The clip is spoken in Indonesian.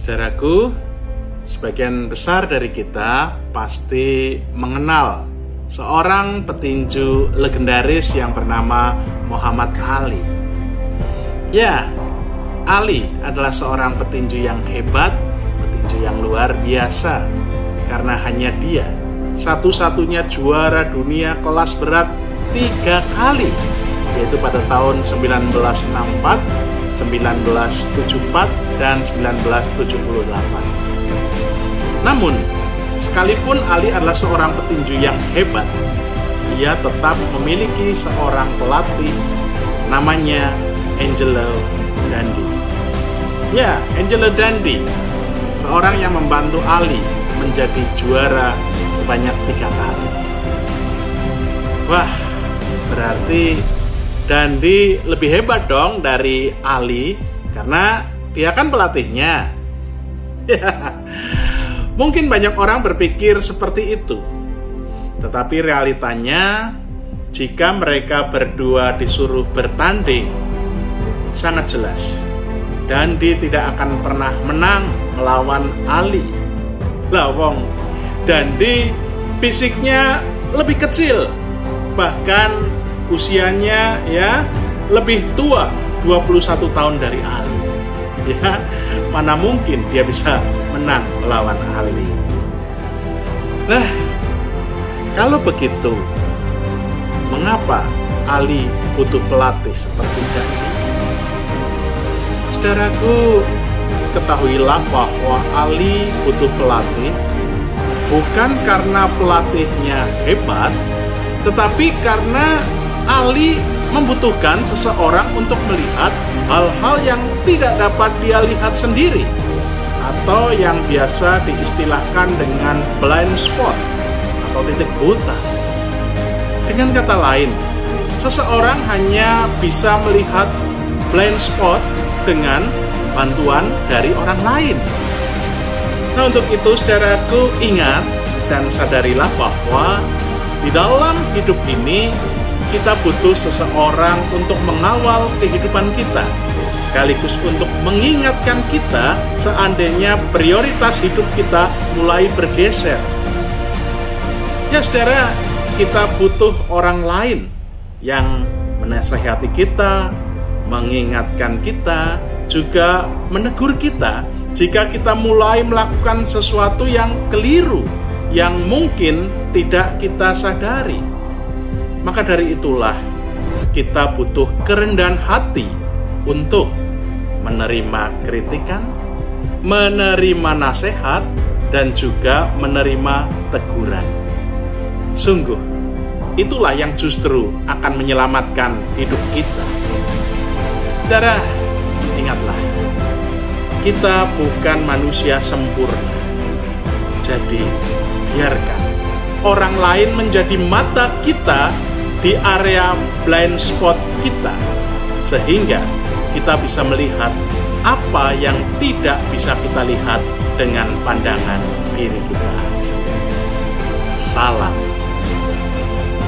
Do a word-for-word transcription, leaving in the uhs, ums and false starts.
Saudaraku, sebagian besar dari kita pasti mengenal seorang petinju legendaris yang bernama Muhammad Ali. Ya, Ali adalah seorang petinju yang hebat, petinju yang luar biasa, karena hanya dia satu-satunya juara dunia kelas berat tiga kali, yaitu pada tahun seribu sembilan ratus enam puluh empat, seribu sembilan ratus tujuh puluh empat, dan seribu sembilan ratus tujuh puluh delapan. Namun, sekalipun Ali adalah seorang petinju yang hebat, ia tetap memiliki seorang pelatih namanya Angelo Dundee. Ya, Angelo Dundee, seorang yang membantu Ali menjadi juara sebanyak tiga kali. Wah, berarti Dundee lebih hebat dong dari Ali karena dia kan pelatihnya. Mungkin banyak orang berpikir seperti itu. Tetapi realitanya, jika mereka berdua disuruh bertanding, sangat jelas Dundee tidak akan pernah menang melawan Ali. Lawong, Dundee fisiknya lebih kecil, bahkan usianya ya lebih tua, dua puluh satu tahun dari Ali. Ya, mana mungkin dia bisa menang melawan Ali. Nah, kalau begitu, mengapa Ali butuh pelatih seperti Dundee? Saudaraku, ketahuilah bahwa Ali butuh pelatih bukan karena pelatihnya hebat, tetapi karena Ali membutuhkan seseorang untuk melihat hal-hal yang tidak dapat dia lihat sendiri, atau yang biasa diistilahkan dengan blind spot atau titik buta. Dengan kata lain, seseorang hanya bisa melihat blind spot dengan bantuan dari orang lain. Nah, untuk itu saudaraku, ingat dan sadarilah bahwa di dalam hidup ini kita butuh seseorang untuk mengawal kehidupan kita, sekaligus untuk mengingatkan kita seandainya prioritas hidup kita mulai bergeser. Ya saudara, kita butuh orang lain yang menasihati kita, mengingatkan kita, juga menegur kita jika kita mulai melakukan sesuatu yang keliru, yang mungkin tidak kita sadari. Maka dari itulah kita butuh kerendahan hati untuk menerima kritikan, menerima nasihat, dan juga menerima teguran. Sungguh, itulah yang justru akan menyelamatkan hidup kita. Saudara, ingatlah, kita bukan manusia sempurna. Jadi, biarkan orang lain menjadi mata kita di area blind spot kita, sehingga kita bisa melihat apa yang tidak bisa kita lihat dengan pandangan diri kita sendiri. Salam